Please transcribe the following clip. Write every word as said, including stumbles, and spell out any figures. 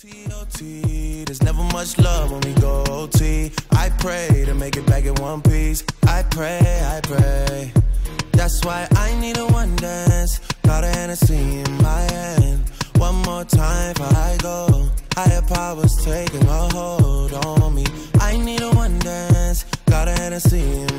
T O T, there's never much love when we go O T. I pray to make it back in one piece. I pray, I pray. That's why I need a one dance. Got a Hennessy in my hand. One more time before I go. Higher powers taking a hold on me. I need a one dance. Got a Hennessy in